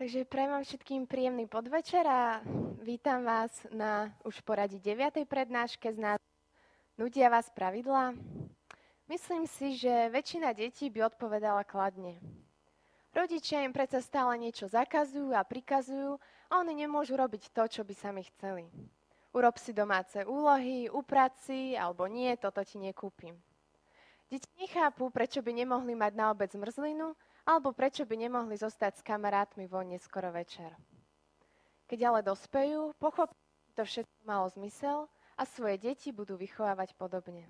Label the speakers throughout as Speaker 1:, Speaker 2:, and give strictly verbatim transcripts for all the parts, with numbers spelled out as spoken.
Speaker 1: Takže prajem vám všetkým príjemný podvečer a vítam vás na už poradí deviatej prednáške z nás Nudia vás pravidlá? Myslím si, že väčšina detí by odpovedala kladne. Rodičia im predsa stále niečo zakazujú a prikazujú a oni nemôžu robiť to, čo by sami chceli. Urob si domáce úlohy, uprac si, alebo nie, toto ti nekúpim. Deti nechápu, prečo by nemohli mať na obed zmrzlinu, alebo prečo by nemohli zostať s kamarátmi von neskoro večer. Keď ale dospejú, pochopia, že to všetko malo zmysel a svoje deti budú vychovávať podobne.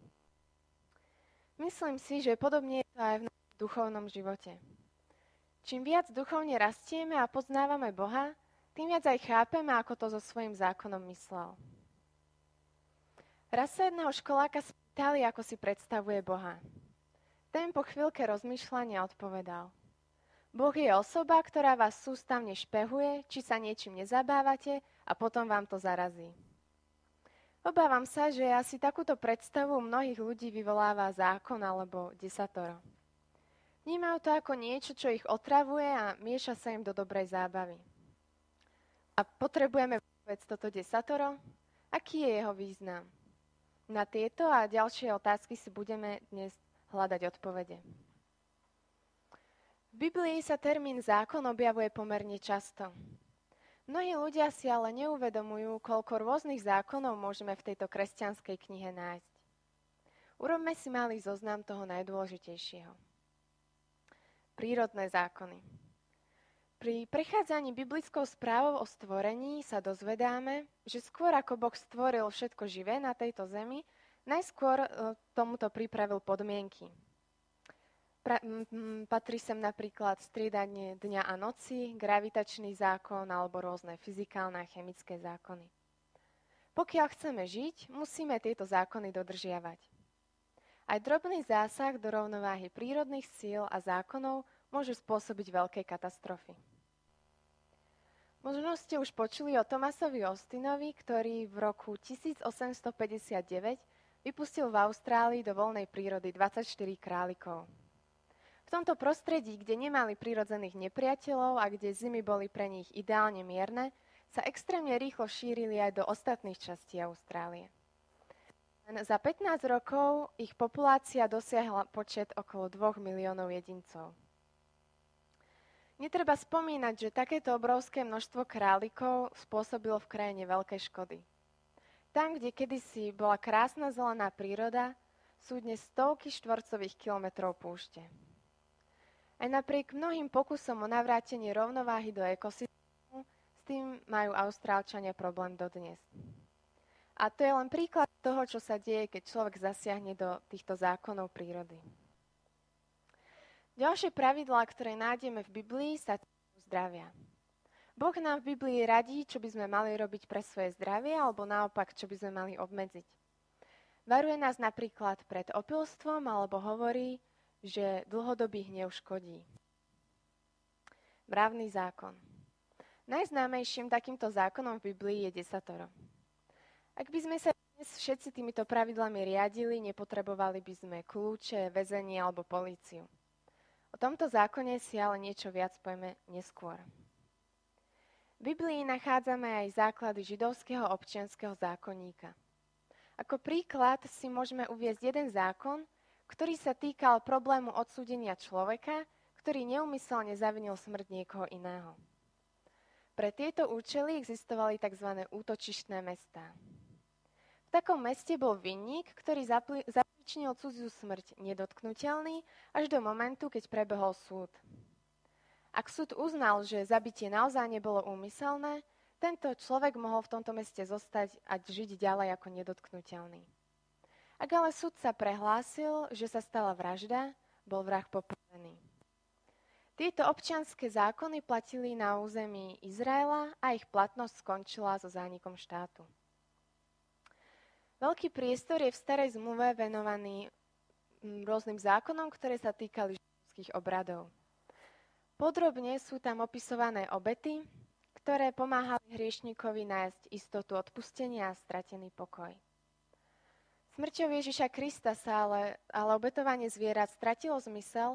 Speaker 1: Myslím si, že podobne je to aj v našom duchovnom živote. Čím viac duchovne rastieme a poznávame Boha, tým viac aj chápeme, ako to so svojím zákonom myslel. Raz sa jedného školáka spýtali, ako si predstavuje Boha. Ten po chvíľke rozmýšľania odpovedal: Boh je osoba, ktorá vás sústavne špehuje, či sa niečím nezabávate a potom vám to zarazí. Obávam sa, že asi takúto predstavu mnohých ľudí vyvoláva zákon alebo desatoro. Vnímajú to ako niečo, čo ich otravuje a mieša sa im do dobrej zábavy. A potrebujeme vôbec toto desatoro? Aký je jeho význam? Na tieto a ďalšie otázky si budeme dnes hľadať odpovede. V Biblii sa termín zákon objavuje pomerne často. Mnohí ľudia si ale neuvedomujú, koľko rôznych zákonov môžeme v tejto kresťanskej knihe nájsť. Urobme si malý zoznam toho najdôležitejšieho. Prírodné zákony. Pri prechádzaní biblickou správou o stvorení sa dozvedáme, že skôr ako Boh stvoril všetko živé na tejto zemi, najskôr tomuto pripravil podmienky. Pra, m, patrí sem napríklad striedanie dňa a noci, gravitačný zákon alebo rôzne fyzikálne a chemické zákony. Pokiaľ chceme žiť, musíme tieto zákony dodržiavať. Aj drobný zásah do rovnováhy prírodných síl a zákonov môžu spôsobiť veľké katastrofy. Možno ste už počuli o Thomasovi Austinovi, ktorý v roku tisícosemstopäťdesiatdeväť vypustil v Austrálii do voľnej prírody dvadsaťštyri králikov. V tomto prostredí, kde nemali prirodzených nepriateľov a kde zimy boli pre nich ideálne mierne, sa extrémne rýchlo šírili aj do ostatných častí Austrálie. Len za pätnásť rokov ich populácia dosiahla počet okolo dvoch miliónov jedincov. Netreba spomínať, že takéto obrovské množstvo králikov spôsobilo v krajine veľké škody. Tam, kde kedysi bola krásna zelená príroda, sú dnes stovky štvorcových kilometrov púšte. Aj napriek mnohým pokusom o navrátenie rovnováhy do ekosystému, s tým majú Austrálčania problém dodnes. A to je len príklad toho, čo sa deje, keď človek zasiahne do týchto zákonov prírody. Ďalšie pravidlá, ktoré nájdeme v Biblii, sa týkajú zdravia. Boh nám v Biblii radí, čo by sme mali robiť pre svoje zdravie, alebo naopak, čo by sme mali obmedziť. Varuje nás napríklad pred opilstvom, alebo hovorí, že dlhodobý hnev škodí. Mravný zákon. Najznámejším takýmto zákonom v Biblii je desatoro. Ak by sme sa dnes všetci týmito pravidlami riadili, nepotrebovali by sme kľúče, väzenie alebo políciu. O tomto zákone si ale niečo viac povieme neskôr. V Biblii nachádzame aj základy židovského občianskeho zákonníka. Ako príklad si môžeme uviesť jeden zákon, ktorý sa týkal problému odsúdenia človeka, ktorý neúmyselne zavinil smrť niekoho iného. Pre tieto účely existovali tzv. Útočištné mestá. V takom meste bol vinník, ktorý zapli- zapričinil cudziu smrť nedotknuteľný až do momentu, keď prebehol súd. Ak súd uznal, že zabitie naozaj nebolo úmyselné, tento človek mohol v tomto meste zostať a žiť ďalej ako nedotknuteľný. Ak ale sudca prehlásil, že sa stala vražda, bol vrah popravený. Tieto občianske zákony platili na území Izraela a ich platnosť skončila so zánikom štátu. Veľký priestor je v Starej zmluve venovaný rôznym zákonom, ktoré sa týkali židovských obradov. Podrobne sú tam opisované obety, ktoré pomáhali hriešnikovi nájsť istotu odpustenia a stratený pokoj. Smrťou Ježiša Krista sa ale, ale obetovanie zvierat stratilo zmysel,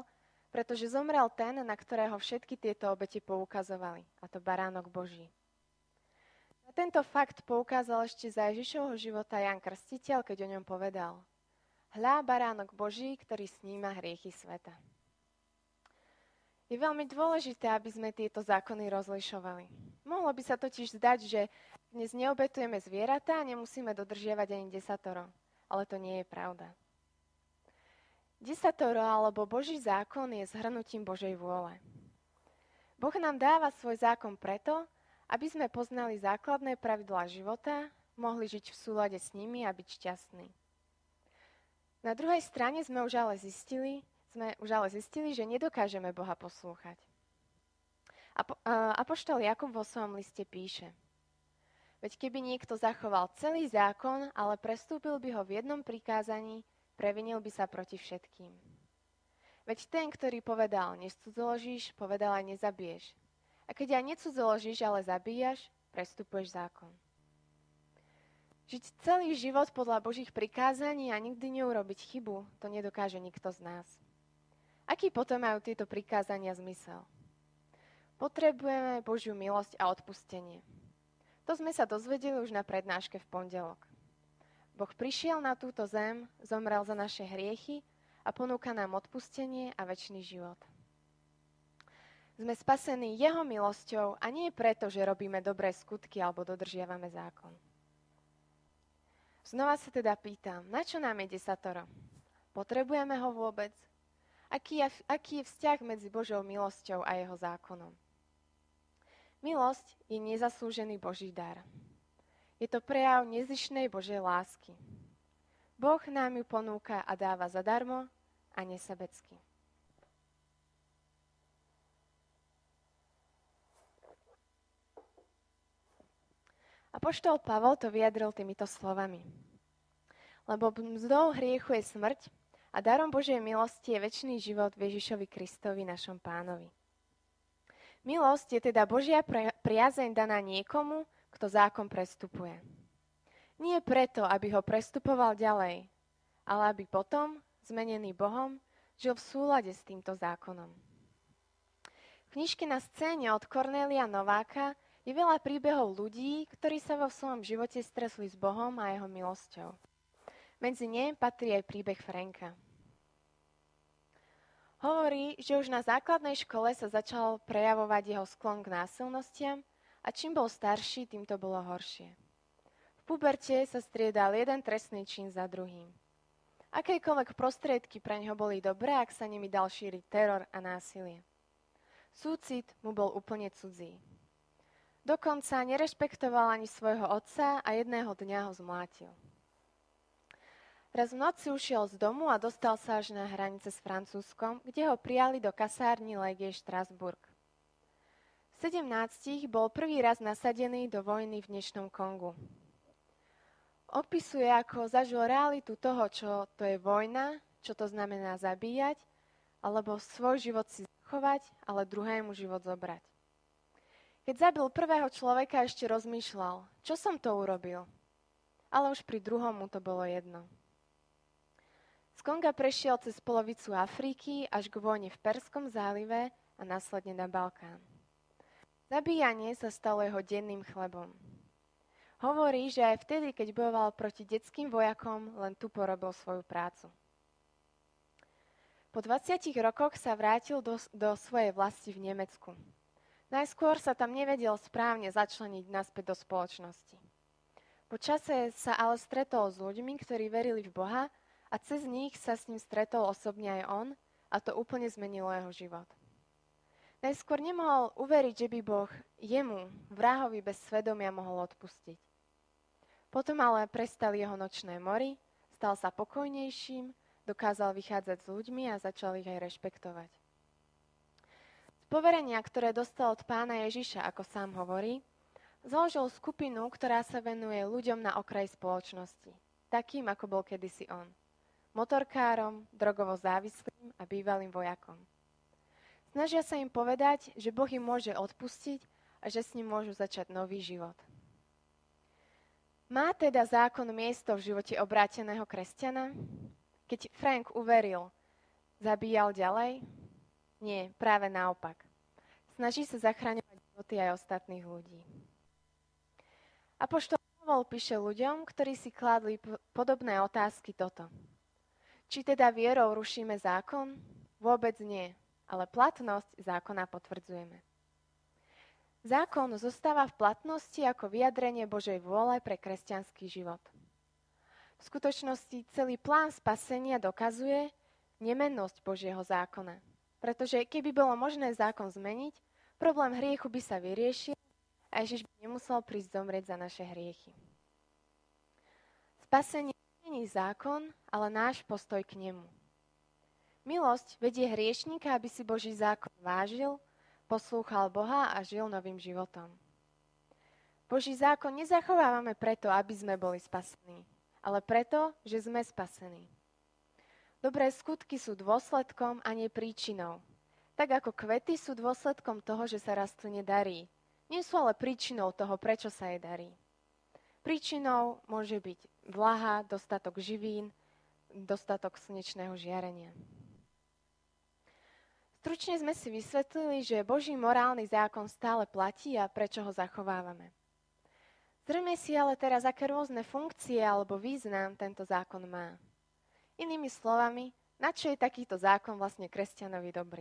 Speaker 1: pretože zomrel ten, na ktorého všetky tieto obete poukazovali, a to baránok Boží. Na tento fakt poukázal ešte za Ježišovho života Ján Krstiteľ, keď o ňom povedal: Hľa, baránok Boží, ktorý sníma hriechy sveta. Je veľmi dôležité, aby sme tieto zákony rozlišovali. Mohlo by sa totiž zdať, že dnes neobetujeme zvieratá a nemusíme dodržiavať ani desatoro. Ale to nie je pravda. Desatoro alebo Boží zákon je zhrnutím Božej vôle. Boh nám dáva svoj zákon preto, aby sme poznali základné pravidlá života, mohli žiť v súlade s nimi a byť šťastní. Na druhej strane sme už ale zistili, sme už ale zistili, že nedokážeme Boha poslúchať. Apo, uh, Apoštol Jakub vo svojom liste píše: Veď keby niekto zachoval celý zákon, ale prestúpil by ho v jednom prikázaní, previnil by sa proti všetkým. Veď ten, ktorý povedal, nescudzoložíš, povedal aj nezabiješ. A keď aj necudzoložíš, ale zabíjaš, prestupuješ zákon. Žiť celý život podľa Božích prikázaní a nikdy neurobiť chybu, to nedokáže nikto z nás. Aký potom majú tieto prikázania zmysel? Potrebujeme Božiu milosť a odpustenie. To sme sa dozvedeli už na prednáške v pondelok. Boh prišiel na túto zem, zomrel za naše hriechy a ponúka nám odpustenie a večný život. Sme spasení jeho milosťou a nie preto, že robíme dobré skutky alebo dodržiavame zákon. Znova sa teda pýtam, na čo nám je desatoro? Potrebujeme ho vôbec? Aký je, aký je vzťah medzi Božou milosťou a jeho zákonom? Milosť je nezaslúžený Boží dar. Je to prejav nezištnej Božej lásky. Boh nám ju ponúka a dáva zadarmo a nesebecky. Apoštol Pavol to vyjadril týmito slovami. Lebo mzdou hriechu je smrť a darom Božej milosti je večný život v Ježišovi Kristovi, našom Pánovi. Milosť je teda Božia priazeň daná niekomu, kto zákon prestupuje. Nie preto, aby ho prestupoval ďalej, ale aby potom, zmenený Bohom, žil v súlade s týmto zákonom. V knižke Na scéne od Kornélia Nováka je veľa príbehov ľudí, ktorí sa vo svojom živote stretli s Bohom a jeho milosťou. Medzi ne patrí aj príbeh Franka. Hovorí, že už na základnej škole sa začal prejavovať jeho sklon k násilnostiam a čím bol starší, tým to bolo horšie. V puberte sa striedal jeden trestný čin za druhým. Akékoľvek prostriedky pre neho boli dobré, ak sa nimi dal šíriť teror a násilie. Súcit mu bol úplne cudzí. Dokonca nerešpektoval ani svojho otca a jedného dňa ho zmlátil. Raz v noci ušiel z domu a dostal sa až na hranice s Francúzskom, kde ho prijali do kasárny Légie Štrasburg. V sedemnástich bol prvý raz nasadený do vojny v dnešnom Kongu. Opisuje, ako zažil realitu toho, čo to je vojna, čo to znamená zabíjať, alebo svoj život si zachovať, ale druhému život zobrať. Keď zabil prvého človeka, ešte rozmýšľal, čo som to urobil. Ale už pri druhom mu to bolo jedno. Z Konga prešiel cez polovicu Afriky až k vojne v Perskom zálive a následne na Balkán. Zabíjanie sa stalo jeho denným chlebom. Hovorí, že aj vtedy, keď bojoval proti detským vojakom, len tu porobil svoju prácu. Po dvadsiatich rokoch sa vrátil do, do svojej vlasti v Nemecku. Najskôr sa tam nevedel správne začleniť naspäť do spoločnosti. Po čase sa ale stretol s ľuďmi, ktorí verili v Boha a cez nich sa s ním stretol osobne aj on a to úplne zmenilo jeho život. Najskôr nemohol uveriť, že by Boh jemu, vrahovi bez svedomia, mohol odpustiť. Potom ale prestali jeho nočné mory, stal sa pokojnejším, dokázal vychádzať s ľuďmi a začal ich aj rešpektovať. Z poverenia, ktoré dostal od Pána Ježiša, ako sám hovorí, založil skupinu, ktorá sa venuje ľuďom na okraji spoločnosti, takým, ako bol kedysi on. Motorkárom, drogovo závislým a bývalým vojakom. Snažia sa im povedať, že Boh im môže odpustiť a že s ním môžu začať nový život. Má teda zákon miesto v živote obráteného kresťana? Keď Frank uveril, zabíjal ďalej? Nie, práve naopak. Snaží sa zachraňovať životy aj ostatných ľudí. Apoštol Pavol píše ľuďom, ktorí si kládli podobné otázky toto. Či teda vierou rušíme zákon? Vôbec nie, ale platnosť zákona potvrdzujeme. Zákon zostáva v platnosti ako vyjadrenie Božej vôle pre kresťanský život. V skutočnosti celý plán spasenia dokazuje nemennosť Božieho zákona. Pretože keby bolo možné zákon zmeniť, problém hriechu by sa vyriešil a Ježiš by nemusel prísť zomrieť za naše hriechy. Spasenie není zákon, ale náš postoj k nemu. Milosť vedie hriešníka, aby si Boží zákon vážil, poslúchal Boha a žil novým životom. Boží zákon nezachovávame preto, aby sme boli spasení, ale preto, že sme spasení. Dobré skutky sú dôsledkom a nie príčinou. Tak ako kvety sú dôsledkom toho, že sa rastline darí. Nie sú ale príčinou toho, prečo sa jej darí. Príčinou môže byť vlaha, dostatok živín, dostatok slnečného žiarenia. Stručne sme si vysvetlili, že Boží morálny zákon stále platí a prečo ho zachovávame. Zrejme si ale teraz, aké rôzne funkcie alebo význam tento zákon má. Inými slovami, na čo je takýto zákon vlastne kresťanovi dobrý?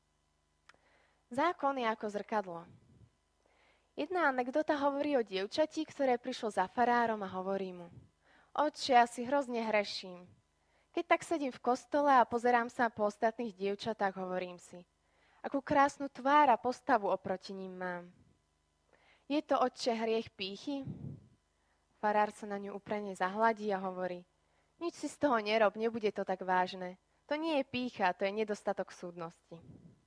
Speaker 1: Zákon je ako zrkadlo. Jedna anekdota hovorí o dievčati, ktoré prišlo za farárom a hovorí mu: Otče, ja si hrozne hreším. Keď tak sedím v kostole a pozerám sa po ostatných dievčatách, hovorím si, akú krásnu tvár a postavu oproti ním mám. Je to, otče, hriech pýchy? Farár sa na ňu úprene zahladí a hovorí: Nič si z toho nerob, nebude to tak vážne. To nie je pýcha, to je nedostatok súdnosti.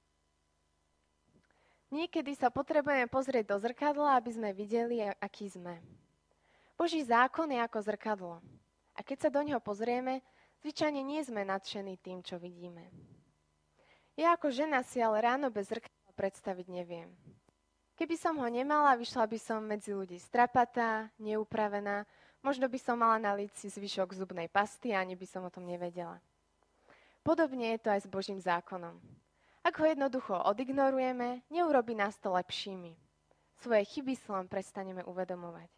Speaker 1: Niekedy sa potrebujeme pozrieť do zrkadla, aby sme videli, aký sme. Boží zákon je ako zrkadlo. A keď sa do ňoho pozrieme, zvyčajne nie sme nadšení tým, čo vidíme. Ja ako žena si ale ráno bez zrkadla predstaviť neviem. Keby som ho nemala, vyšla by som medzi ľudí strapatá, neupravená, možno by som mala na líci zvyšok zubnej pasty a ani by som o tom nevedela. Podobne je to aj s Božím zákonom. Ak ho jednoducho odignorujeme, neurobí nás to lepšími. Svoje chyby si len prestaneme uvedomovať.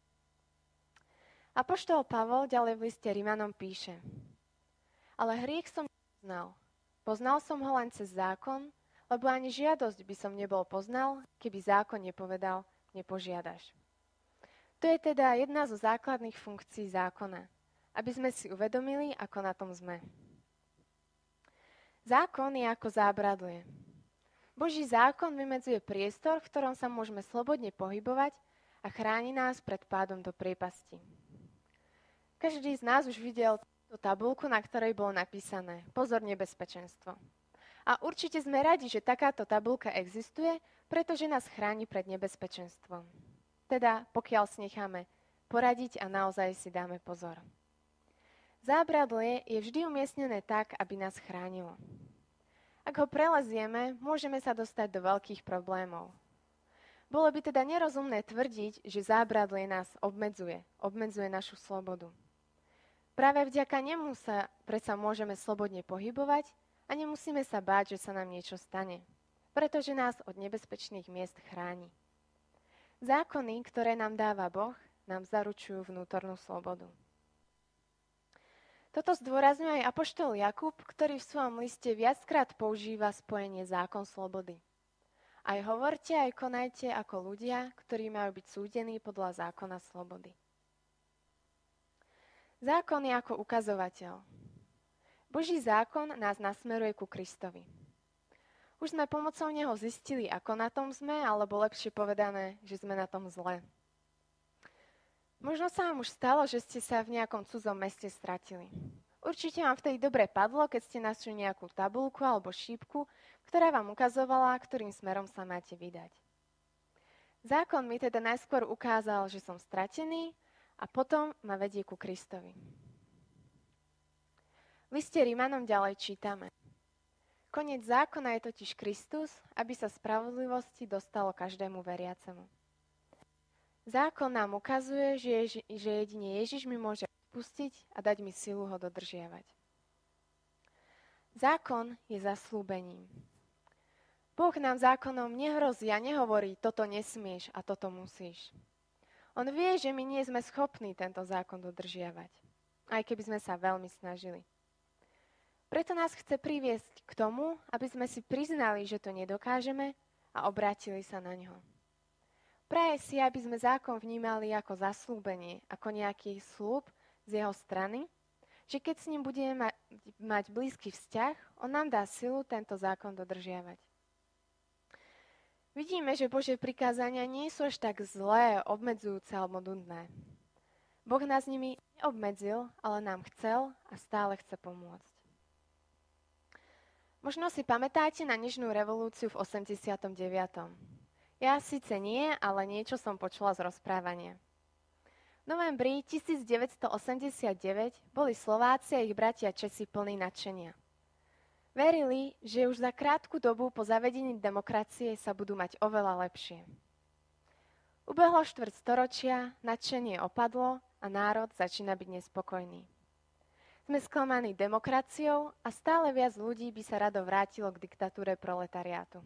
Speaker 1: Apoštol Pavol ďalej v liste Rimanom píše: Ale hriech som nepoznal. Poznal som ho len cez zákon, lebo ani žiadosť by som nebol poznal, keby zákon nepovedal, nepožiadaš. To je teda jedna zo základných funkcií zákona, aby sme si uvedomili, ako na tom sme. Zákon je ako zábradlie. Boží zákon vymedzuje priestor, v ktorom sa môžeme slobodne pohybovať a chráni nás pred pádom do priepasti. Každý z nás už videl tú tabuľku, na ktorej bolo napísané: Pozor, nebezpečenstvo. A určite sme radi, že takáto tabuľka existuje, pretože nás chráni pred nebezpečenstvom. Teda pokiaľ si necháme poradiť a naozaj si dáme pozor. Zábradlie je vždy umiestnené tak, aby nás chránilo. Ak ho prelezieme, môžeme sa dostať do veľkých problémov. Bolo by teda nerozumné tvrdiť, že zábradlie nás obmedzuje, obmedzuje našu slobodu. Práve vďaka nemu sa predsa môžeme slobodne pohybovať a nemusíme sa báť, že sa nám niečo stane, pretože nás od nebezpečných miest chráni. Zákony, ktoré nám dáva Boh, nám zaručujú vnútornú slobodu. Toto zdôrazňuje aj apoštol Jakub, ktorý v svojom liste viackrát používa spojenie zákon slobody. Aj hovorte, aj konajte ako ľudia, ktorí majú byť súdení podľa zákona slobody. Zákon je ako ukazovateľ. Boží zákon nás nasmeruje ku Kristovi. Už sme pomocou neho zistili, ako na tom sme, alebo lepšie povedané, že sme na tom zle. Možno sa vám už stalo, že ste sa v nejakom cudzom meste stratili. Určite vám vtedy dobre padlo, keď ste našli nejakú tabuľku alebo šípku, ktorá vám ukazovala, ktorým smerom sa máte vydať. Zákon mi teda najskôr ukázal, že som stratený a potom ma vedie ku Kristovi. V liste Rimanom ďalej čítame: Koniec zákona je totiž Kristus, aby sa spravodlivosti dostalo každému veriacemu. Zákon nám ukazuje, že, Ježi, že jedine Ježiš mi môže odpustiť a dať mi silu ho dodržiavať. Zákon je zaslúbením. Boh nám zákonom nehrozí a nehovorí, toto nesmieš a toto musíš. On vie, že my nie sme schopní tento zákon dodržiavať, aj keby sme sa veľmi snažili. Preto nás chce priviesť k tomu, aby sme si priznali, že to nedokážeme a obrátili sa na ňo. Praje si, aby sme zákon vnímali ako zaslúbenie, ako nejaký sľub z jeho strany, že keď s ním budeme ma- mať blízky vzťah, on nám dá silu tento zákon dodržiavať. Vidíme, že Božie prikázania nie sú až tak zlé, obmedzujúce alebo nudné. Boh nás nimi neobmedzil, ale nám chcel a stále chce pomôcť. Možno si pamätáte na nežnú revolúciu v osemdesiatom deviatom Ja síce nie, ale niečo som počula z rozprávania. V novembri tisícdeväťstoosemdesiatdeväť boli Slováci a ich bratia Česi plní nadšenia. Verili, že už za krátku dobu po zavedení demokracie sa budú mať oveľa lepšie. Ubehlo štvrť storočia, nadšenie opadlo a národ začína byť nespokojný. Sme sklamaní demokraciou a stále viac ľudí by sa rado vrátilo k diktatúre proletariátu.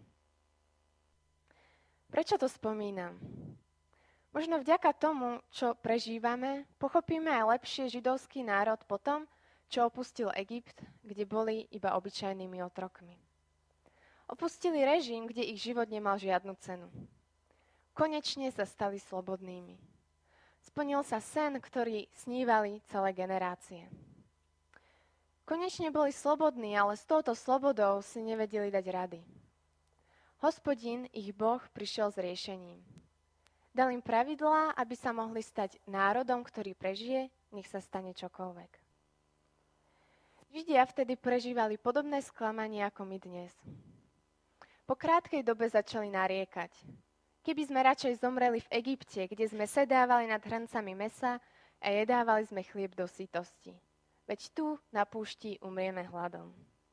Speaker 1: Prečo to spomínam? Možno vďaka tomu, čo prežívame, pochopíme aj lepšie židovský národ potom, čo opustil Egypt, kde boli iba obyčajnými otrokmi. Opustili režim, kde ich život nemal žiadnu cenu. Konečne sa stali slobodnými. Splnil sa sen, ktorý snívali celé generácie. Konečne boli slobodní, ale s touto slobodou si nevedeli dať rady. Hospodin, ich Boh, prišiel s riešením. Dal im pravidlá, aby sa mohli stať národom, ktorý prežije, nech sa stane čokoľvek. Židia vtedy prežívali podobné sklamanie ako my dnes. Po krátkej dobe začali nariekať. Keby sme radšej zomreli v Egypte, kde sme sedávali nad hrncami mäsa a jedávali sme chlieb do sytosti. Veď tu na púšti umrieme hladom.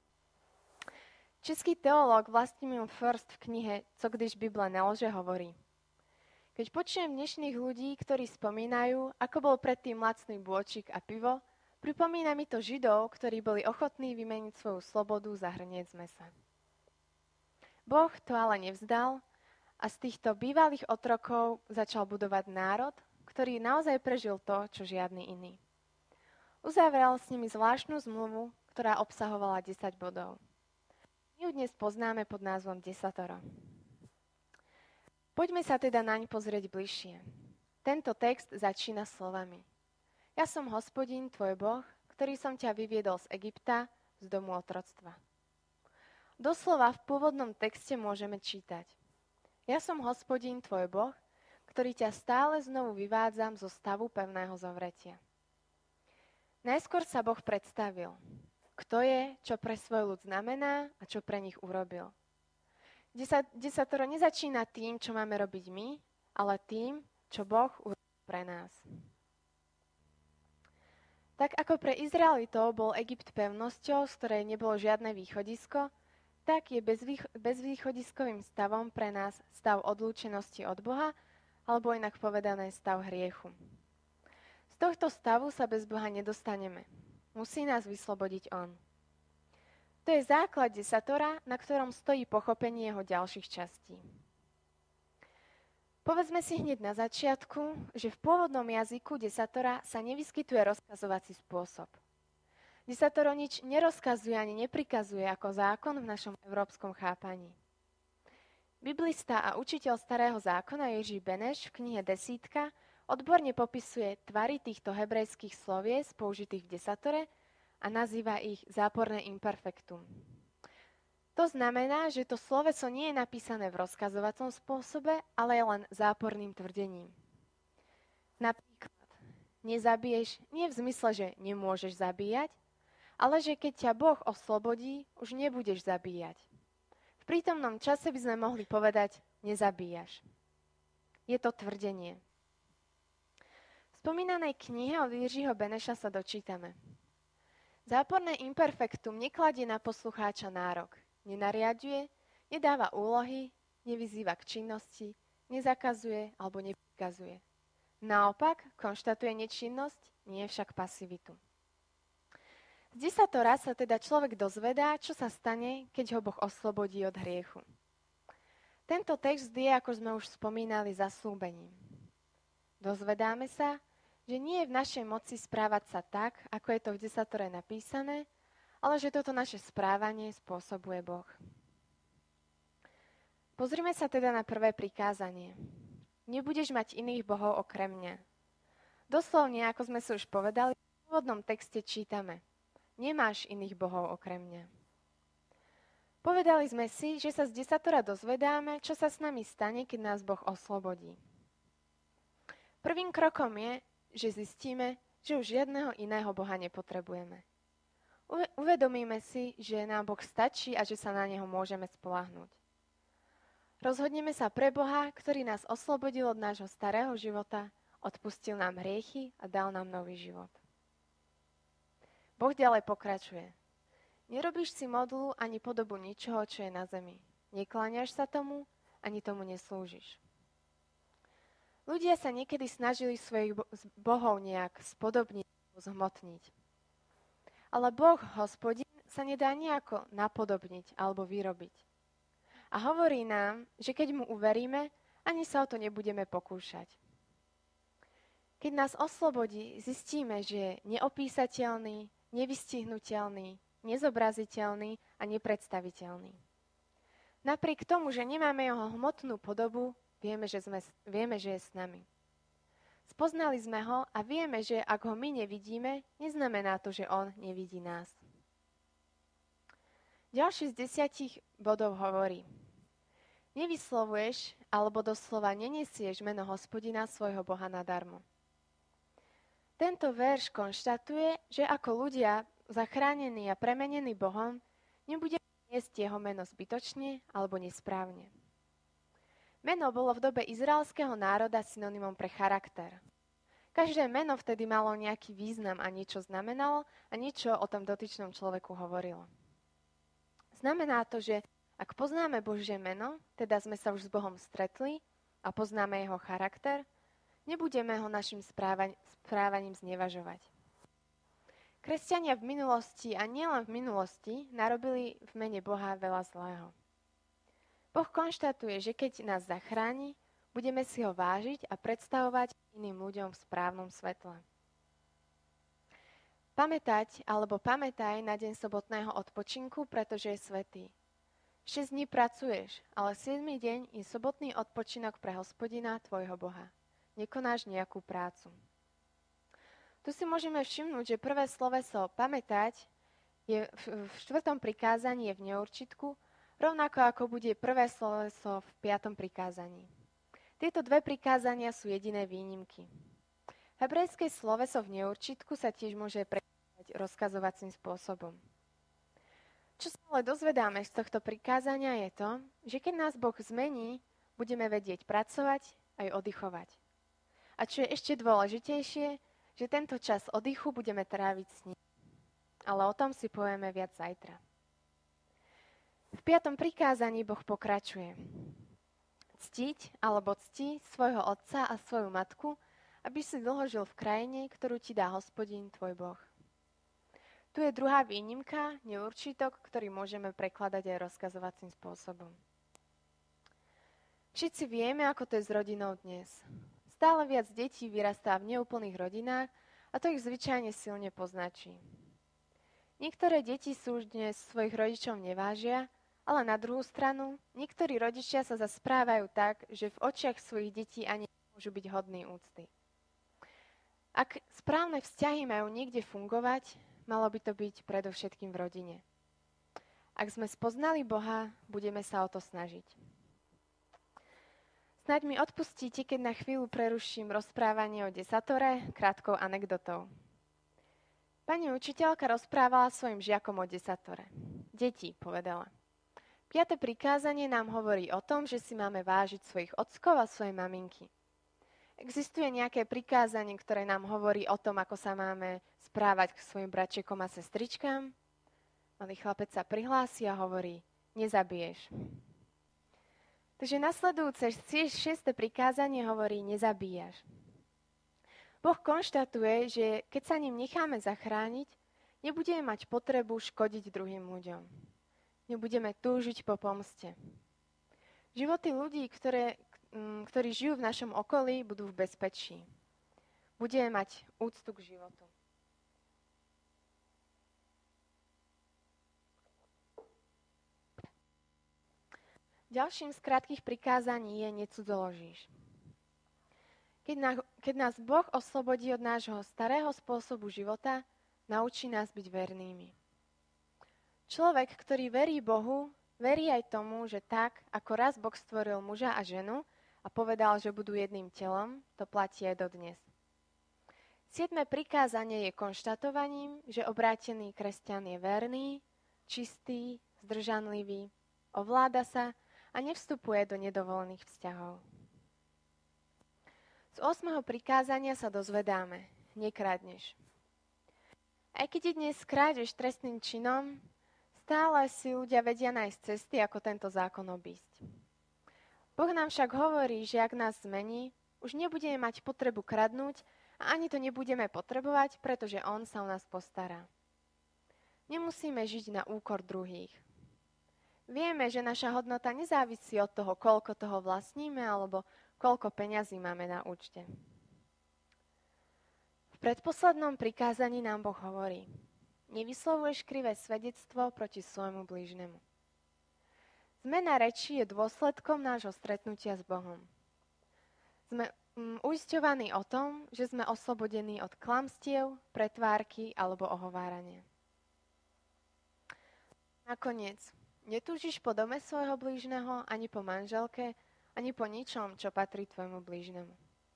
Speaker 1: Český teológ Vlastimil Forst v knihe Co když Bible nelže hovorí: Keď počujem dnešných ľudí, ktorí spomínajú, ako bol predtým lacný bôčik a pivo, pripomína mi to Židov, ktorí boli ochotní vymeniť svoju slobodu za hrniec mäsa. Boh to ale nevzdal a z týchto bývalých otrokov začal budovať národ, ktorý naozaj prežil to, čo žiadny iný. Uzavrel s nimi zvláštnu zmluvu, ktorá obsahovala desať bodov. My ju dnes poznáme pod názvom Desatoro. Poďme sa teda naň pozrieť bližšie. Tento text začína slovami: Ja som Hospodin, tvoj Boh, ktorý som ťa vyviedol z Egypta, z domu otroctva. Doslova v pôvodnom texte môžeme čítať: Ja som Hospodin, tvoj Boh, ktorý ťa stále znovu vyvádzam zo stavu pevného zovretia. Najskôr sa Boh predstavil, kto je, čo pre svoj ľud znamená a čo pre nich urobil. Desatoro nezačína tým, čo máme robiť my, ale tým, čo Boh urobil pre nás. Tak ako pre Izraelitov bol Egypt pevnosťou, z ktorej nebolo žiadne východisko, tak je bezvých- bezvýchodiskovým stavom pre nás stav odlúčenosti od Boha, alebo inak povedané stav hriechu. Z tohto stavu sa bez Boha nedostaneme. Musí nás vyslobodiť On. To je základ desatora, na ktorom stojí pochopenie jeho ďalších častí. Povedzme si hneď na začiatku, že v pôvodnom jazyku desatora sa nevyskytuje rozkazovací spôsob. Desatoro nič nerozkazuje ani neprikazuje ako zákon v našom európskom chápaní. Biblista a učiteľ starého zákona Jiří Beneš v knihe Desítka odborne popisuje tvary týchto hebrejských slovies použitých v desatore a nazýva ich záporné imperfektum. To znamená, že to sloveso nie je napísané v rozkazovacom spôsobe, ale je len záporným tvrdením. Napríklad, nezabiješ nie v zmysle, že nemôžeš zabíjať, ale že keď ťa Boh oslobodí, už nebudeš zabíjať. V prítomnom čase by sme mohli povedať, nezabíjaš. Je to tvrdenie. V spomínanej knihe od Jiřího Beneša sa dočítame. Záporné imperfektum nekladie na poslucháča nárok. Nenariaďuje, nedáva úlohy, nevyzýva k činnosti, nezakazuje alebo neprikazuje. Naopak, konštatuje nečinnosť, nie však pasivitu. Z desatora sa teda človek dozvedá, čo sa stane, keď ho Boh oslobodí od hriechu. Tento text je, ako sme už spomínali, zasľúbením. Dozvedáme sa, že nie je v našej moci správať sa tak, ako je to v desatore napísané, ale že toto naše správanie spôsobuje Boh. Pozrime sa teda na prvé prikázanie. Nebudeš mať iných bohov okrem mňa. Doslovne, ako sme si už povedali, v pôvodnom texte čítame: nemáš iných bohov okrem mňa. Povedali sme si, že sa z desatora dozvedáme, čo sa s nami stane, keď nás Boh oslobodí. Prvým krokom je, že zistíme, že už žiadneho iného Boha nepotrebujeme. Uvedomíme si, že nám Boh stačí a že sa na Neho môžeme spoľahnúť. Rozhodneme sa pre Boha, ktorý nás oslobodil od nášho starého života, odpustil nám hriechy a dal nám nový život. Boh ďalej pokračuje. Nerobíš si modlu ani podobu ničoho, čo je na zemi. Nekláňaš sa tomu, ani tomu neslúžiš. Ľudia sa niekedy snažili svojich bohov nejak spodobniť, zhmotniť. Ale Boh, Hospodin, sa nedá nejako napodobniť alebo vyrobiť. A hovorí nám, že keď mu uveríme, ani sa o to nebudeme pokúšať. Keď nás oslobodí, zistíme, že je neopísateľný, nevystihnuteľný, nezobraziteľný a nepredstaviteľný. Napriek tomu, že nemáme jeho hmotnú podobu, vieme, že, sme, vieme, že je s nami. Spoznali sme ho a vieme, že ak ho my nevidíme, neznamená to, že on nevidí nás. Ďalší z desiatich bodov hovorí: nevyslovuješ alebo doslova nenesieš meno Hospodina svojho Boha nadarmo. Tento verš konštatuje, že ako ľudia zachránení a premenení Bohom, nebudeme niesť jeho meno zbytočne alebo nesprávne. Meno bolo v dobe izraelského národa synonymom pre charakter. Každé meno vtedy malo nejaký význam a niečo znamenalo a niečo o tom dotyčnom človeku hovorilo. Znamená to, že ak poznáme Božie meno, teda sme sa už s Bohom stretli a poznáme jeho charakter, nebudeme ho našim správaň, správaním znevažovať. Kresťania v minulosti a nielen v minulosti narobili v mene Boha veľa zlého. Boh konštatuje, že keď nás zachráni, budeme si ho vážiť a predstavovať iným ľuďom v správnom svetle. Pamätať alebo pamätaj na deň sobotného odpočinku, pretože je svätý. Šesť dní pracuješ, ale siedmy deň je sobotný odpočinok pre Hospodina, tvojho Boha. Nekonáš nejakú prácu. Tu si môžeme všimnúť, že prvé sloveso pamätať je v štvrtom prikázaní je v neurčitku, rovnako ako bude prvé sloveso v piatom prikázaní. Tieto dve prikázania sú jediné výnimky. Hebrejské sloveso v neurčitku sa tiež môže prekladať rozkazovacím spôsobom. Čo sa ale dozvedáme z tohto prikázania je to, že keď nás Boh zmení, budeme vedieť pracovať aj oddychovať. A čo je ešte dôležitejšie, že tento čas oddychu budeme tráviť s ním. Ale o tom si povieme viac zajtra. V piatom prikázaní Boh pokračuje. Ctiť alebo cti svojho otca a svoju matku, aby si dlho žil v krajine, ktorú ti dá Hospodin, tvoj Boh. Tu je druhá výnimka, neurčitok, ktorý môžeme prekladať aj rozkazovacím spôsobom. Všetci vieme, ako to je s rodinou dnes. Stále viac detí vyrastá v neúplných rodinách a to ich zvyčajne silne poznačí. Niektoré deti sú už dnes svojich rodičov nevážia, ale na druhú stranu, niektorí rodičia sa zasprávajú tak, že v očiach svojich detí ani nemôžu byť hodní úcty. Ak správne vzťahy majú niekde fungovať, malo by to byť predovšetkým v rodine. Ak sme spoznali Boha, budeme sa o to snažiť. Snáď mi odpustíte, keď na chvíľu preruším rozprávanie o desatore krátkou anekdotou. Pani učiteľka rozprávala svojim žiakom o desatore. Deti, povedala. Piate prikázanie nám hovorí o tom, že si máme vážiť svojich ockov a svoje maminky. Existuje nejaké prikázanie, ktoré nám hovorí o tom, ako sa máme správať k svojim bratčekom a sestričkám? Malý chlapec sa prihlási a hovorí, nezabiješ. Takže nasledujúce šieste prikázanie hovorí, nezabíjaš. Boh konštatuje, že keď sa ním necháme zachrániť, nebudeme mať potrebu škodiť druhým ľuďom. Nebudeme túžiť po pomste. Životy ľudí, ktoré, ktorí žijú v našom okolí, budú v bezpečí. Budeme mať úctu k životu. Ďalším z krátkych prikázaní je necudzoložíš. Keď, na, keď nás Boh oslobodí od nášho starého spôsobu života, naučí nás byť vernými. Človek, ktorý verí Bohu, verí aj tomu, že tak, ako raz Boh stvoril muža a ženu a povedal, že budú jedným telom, to platí aj dodnes. Siedme prikázanie je konštatovaním, že obrátený kresťan je verný, čistý, zdržanlivý, ovláda sa a nevstupuje do nedovolených vzťahov. Z ôsmeho prikázania sa dozvedáme, nekradneš. Aj keď je dnes krádež trestným činom, stále si ľudia vedia nájsť cesty, ako tento zákon obísť. Boh nám však hovorí, že ak nás zmení, už nebudeme mať potrebu kradnúť a ani to nebudeme potrebovať, pretože On sa o nás postará. Nemusíme žiť na úkor druhých. Vieme, že naša hodnota nezávisí od toho, koľko toho vlastníme alebo koľko peňazí máme na účte. V predposlednom prikázaní nám Boh hovorí: nevyslovuješ krivé svedectvo proti svojmu blížnemu. Zmena reči je dôsledkom nášho stretnutia s Bohom. Sme um, uisťovaní o tom, že sme oslobodení od klamstiev, pretvárky alebo ohovárania. Nakoniec, netúžiš po dome svojho blížneho, ani po manželke, ani po ničom, čo patrí tvojmu blížnemu.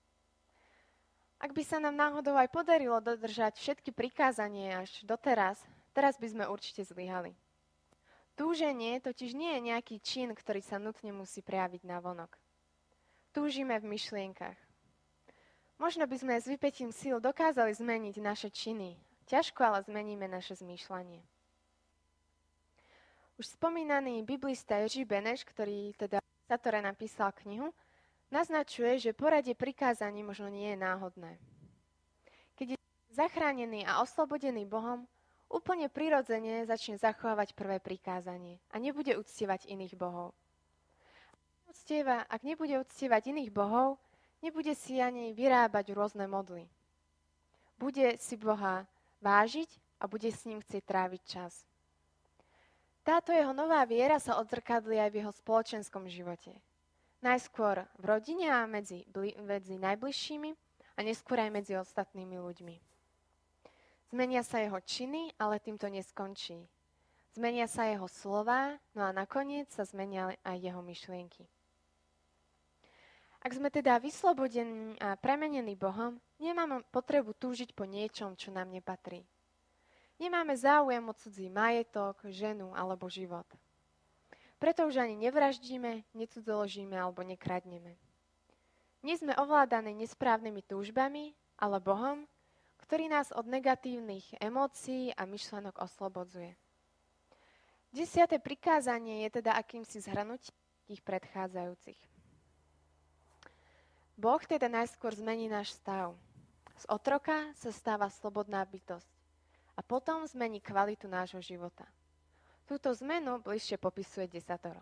Speaker 1: Ak by sa nám náhodou aj podarilo dodržať všetky prikázanie až doteraz, teraz by sme určite zlyhali. Túženie totiž nie je nejaký čin, ktorý sa nutne musí prejaviť navonok. Túžime v myšlienkach. Možno by sme s vypätím síl dokázali zmeniť naše činy. Ťažko ale zmeníme naše zmýšľanie. Už spomínaný biblista Jiří Beneš, ktorý teda Satore napísal knihu, naznačuje, že poradie prikázaní možno nie je náhodné. Keď je zachránený a oslobodený Bohom, úplne prirodzene začne zachovávať prvé prikázanie a nebude uctievať iných bohov. Uctieva, ak nebude uctievať iných bohov, nebude si ani vyrábať rôzne modly. Bude si Boha vážiť a bude s ním chcieť tráviť čas. Táto jeho nová viera sa odzrkadlí aj v jeho spoločenskom živote. Najskôr v rodine a medzi, medzi najbližšími a neskôr aj medzi ostatnými ľuďmi. Zmenia sa jeho činy, ale týmto neskončí. Zmenia sa jeho slová, no a nakoniec sa zmenia aj jeho myšlienky. Ak sme teda vyslobodení a premenení Bohom, nemáme potrebu túžiť po niečom, čo nám nepatrí. Nemáme záujem o cudzí majetok, ženu alebo život. Preto už ani nevraždíme, necudzoložíme alebo nekradneme. Nie sme ovládaní nesprávnymi túžbami, ale Bohom, ktorý nás od negatívnych emócií a myšlenok oslobodzuje. Desiate prikázanie je teda akýmsi zhrnutím tých predchádzajúcich. Boh teda najskôr zmení náš stav. Z otroka sa stáva slobodná bytosť. A potom zmení kvalitu nášho života. Túto zmenu bližšie popisuje desatoro.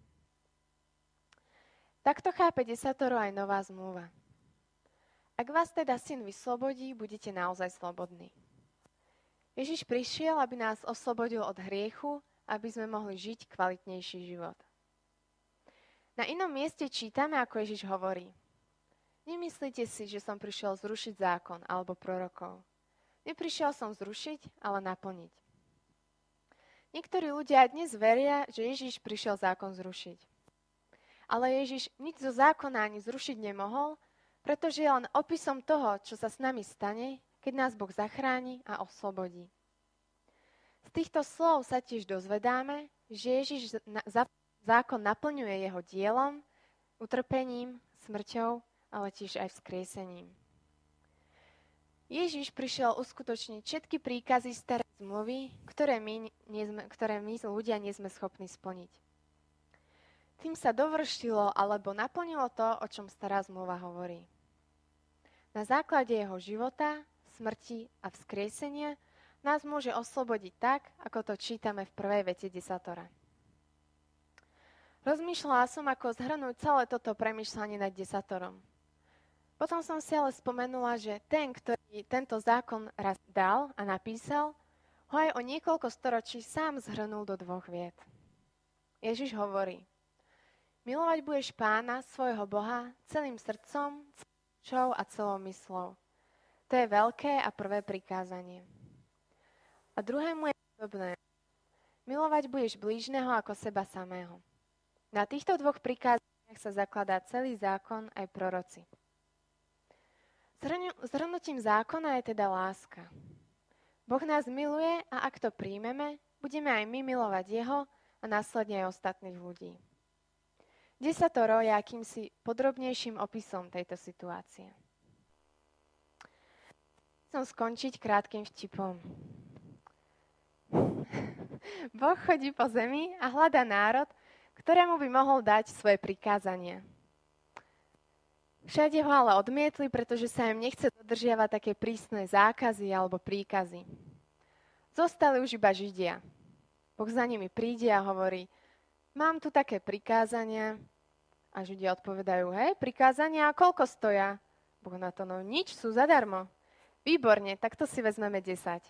Speaker 1: Takto chápe desatoro aj nová zmluva. Ak vás teda syn vyslobodí, budete naozaj slobodní. Ježiš prišiel, aby nás oslobodil od hriechu, aby sme mohli žiť kvalitnejší život. Na inom mieste čítame, ako Ježiš hovorí: nemyslíte si, že som prišiel zrušiť zákon alebo prorokov. Neprišiel som zrušiť, ale naplniť. Niektorí ľudia dnes veria, že Ježiš prišiel zákon zrušiť. Ale Ježiš nič zo zákona ani zrušiť nemohol, pretože je len opisom toho, čo sa s nami stane, keď nás Boh zachráni a oslobodí. Z týchto slov sa tiež dozvedáme, že Ježiš zákon naplňuje jeho dielom, utrpením, smrťou, ale tiež aj vzkriesením. Ježiš prišiel uskutočniť všetky príkazy starej zmluvy, ktoré my, nie sme, ktoré my ľudia nie sme schopní splniť. Tým sa dovršilo alebo naplnilo to, o čom stará zmluva hovorí. Na základe jeho života, smrti a vzkriesenia nás môže oslobodiť tak, ako to čítame v prvej vete desatora. Rozmýšľala som, ako zhrnúť celé toto premýšľanie nad desatorom. Potom som si ale spomenula, že ten, ktorý tento zákon raz dal a napísal, ho aj o niekoľko storočí sám zhrnul do dvoch viet. Ježiš hovorí: milovať budeš Pána, svojho Boha, celým srdcom, celou dušou a celou myslou. To je veľké a prvé prikázanie. A druhému je podobné. Milovať budeš blížneho ako seba samého. Na týchto dvoch prikázaniach sa zakladá celý zákon aj proroci. Zhrnutím zákona je teda láska. Boh nás miluje a ak to príjmeme, budeme aj my milovať Jeho a následne aj ostatných ľudí. Desatoro je akýmsi podrobnejším opisom tejto situácie. Chcem skončiť krátkym vtipom. Boh chodí po zemi a hľadá národ, ktorému by mohol dať svoje prikázania. Všade ho ale odmietli, pretože sa im nechce dodržiavať také prísne zákazy alebo príkazy. Zostali už iba Židia. Boh za nimi príde a hovorí: mám tu také prikázania. A Židia odpovedajú: hej, prikázania, a koľko stoja? Boh na to: no nič, sú zadarmo. Výborne, tak to si vezmeme desať.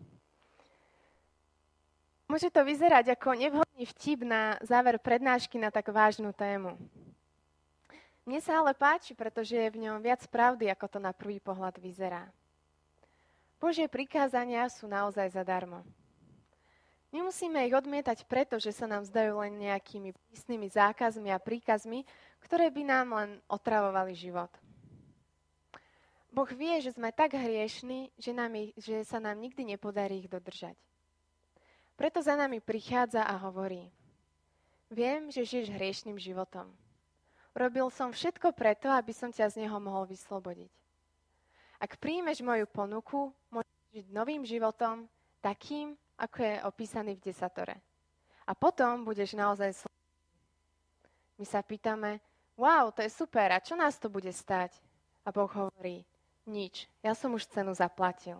Speaker 1: Môže to vyzerať ako nevhodný vtip na záver prednášky na tak vážnu tému. Mne sa ale páči, pretože je v ňom viac pravdy, ako to na prvý pohľad vyzerá. Božie prikázania sú naozaj zadarmo. Nemusíme ich odmietať preto, že sa nám zdajú len nejakými prísnymi zákazmi a príkazmi, ktoré by nám len otravovali život. Boh vie, že sme tak hriešni, že, nám ich, že sa nám nikdy nepodarí ich dodržať. Preto za nami prichádza a hovorí: viem, že žiješ hriešným životom. Robil som všetko preto, aby som ťa z neho mohol vyslobodiť. Ak príjmeš moju ponuku, môžeš žiť novým životom, takým, ako je opísaný v desatore. A potom budeš naozaj slobodný. My sa pýtame: wow, to je super, a čo nás to bude stáť? A Boh hovorí: nič, ja som už cenu zaplatil.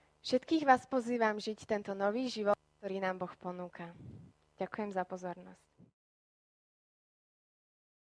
Speaker 1: Všetkých vás pozývam žiť tento nový život, ktorý nám Boh ponúka. Ďakujem za pozornosť.